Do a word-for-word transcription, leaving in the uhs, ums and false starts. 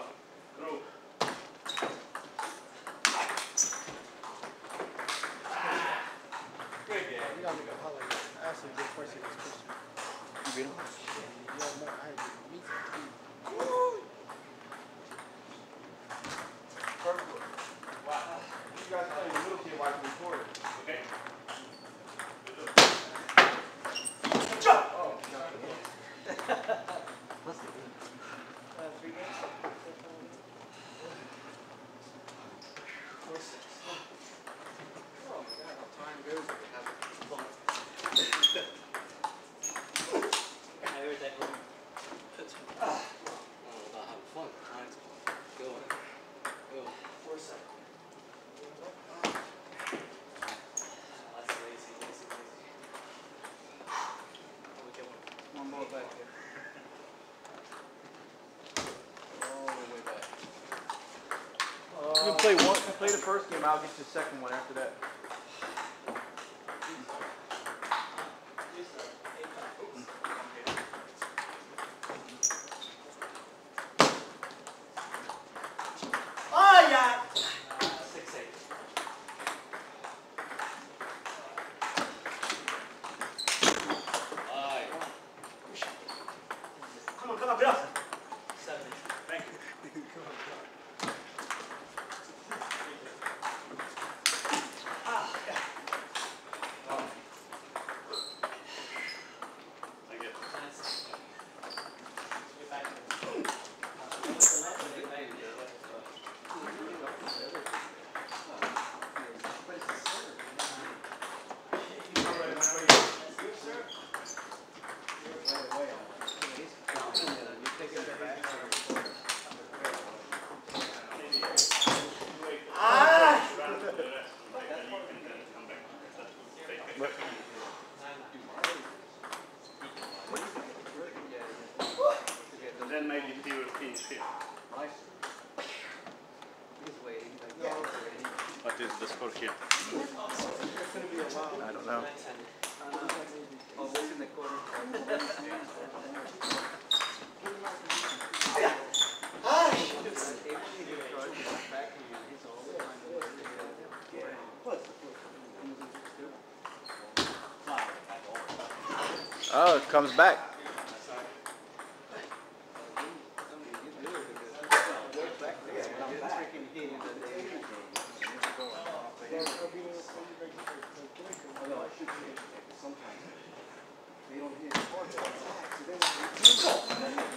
You can play one. Play the first game. I'll get you the second one after that. Oh yeah. Six eight. Come on, come on, Bill. Seven. Thank you. Then maybe he will finish fifth. What is the score here? I don't know. Oh, it comes back. Sometimes they don't hit hard.